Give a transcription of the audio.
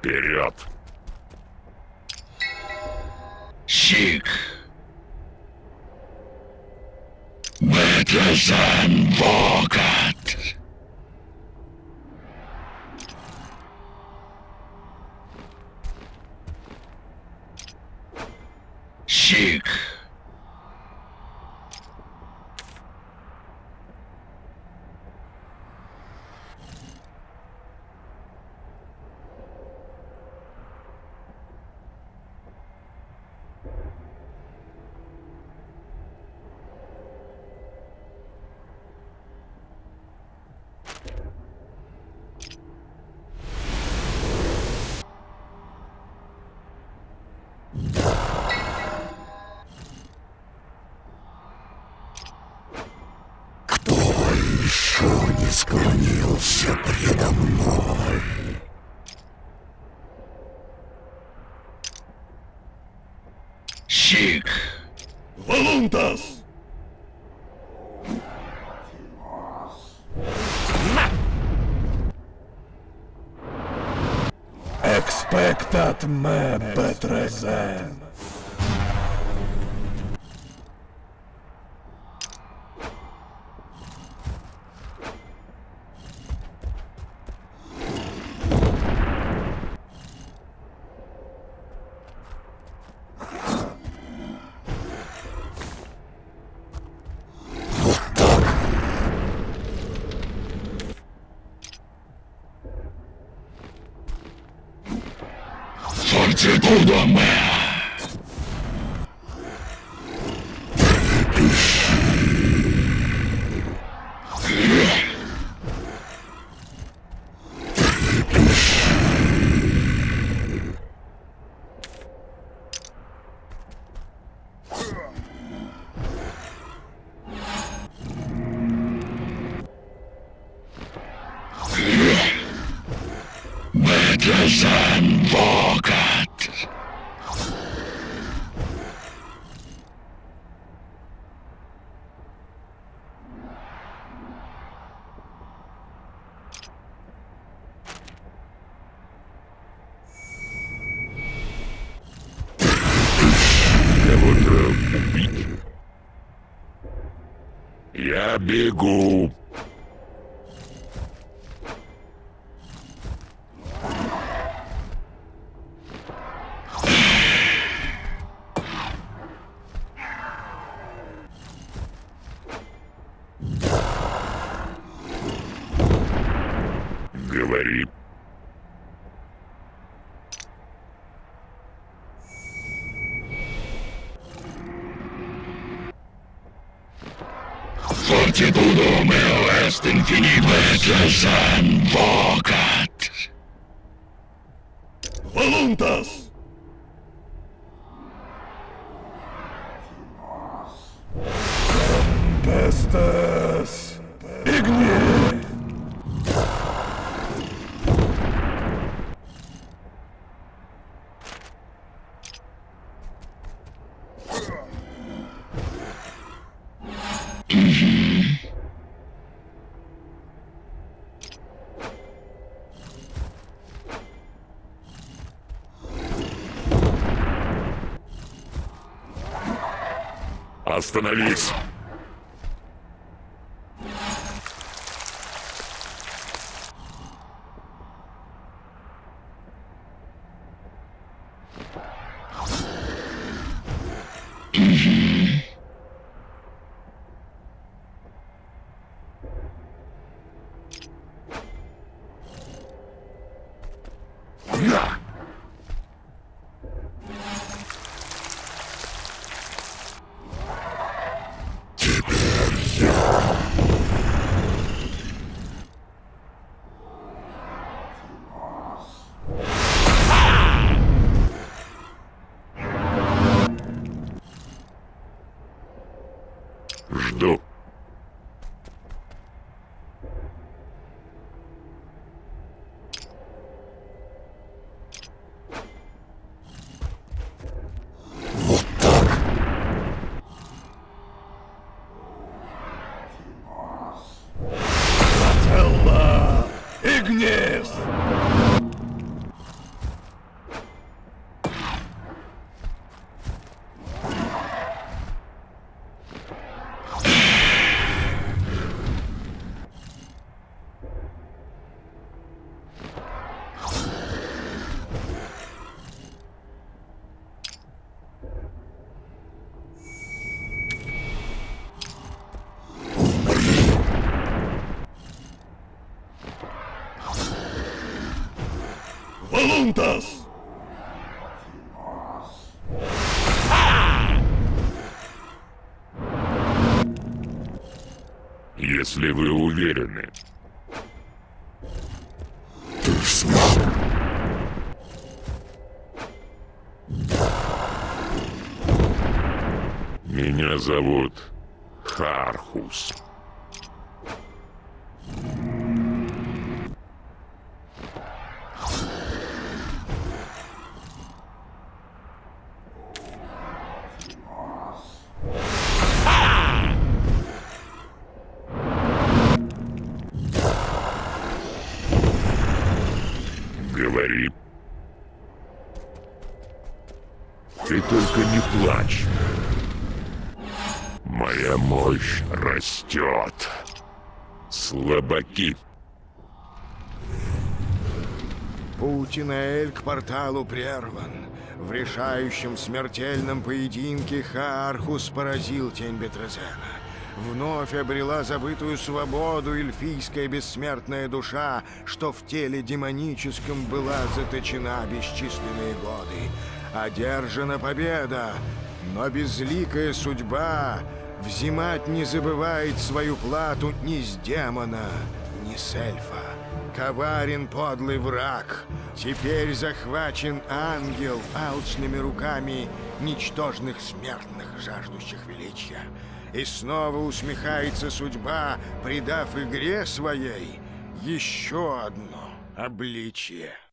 Вперед! Щик. Бэтрезен Вогат. Щик. Не склонился предо мной. Щик. Волунтас! Expectat me, Бэтрезен. Fortitudo mea. Bэтрезен Вогат. Кого-то убить? Я бегу. Говори. Fortitudo meo est infinito. Bэтрезен Вогат. Волунтас! Tempestes Igni! Остановись! На! Жду. Волунтас! Если вы уверены. Ты слаб. Меня зовут Хархус. Говори. Ты только не плачь. Моя мощь растет. Слабаки. Путь Инеэль к порталу прерван. В решающем смертельном поединке Хаархус поразил тень Бетрезена. Вновь обрела забытую свободу эльфийская бессмертная душа, что в теле демоническом была заточена бесчисленные годы. Одержана победа, но безликая судьба взимать не забывает свою плату ни с демона, ни с эльфа. Коварен подлый враг, теперь захвачен ангел алчными руками ничтожных смертных, жаждущих величия. И снова усмехается судьба, придав игре своей еще одно обличие.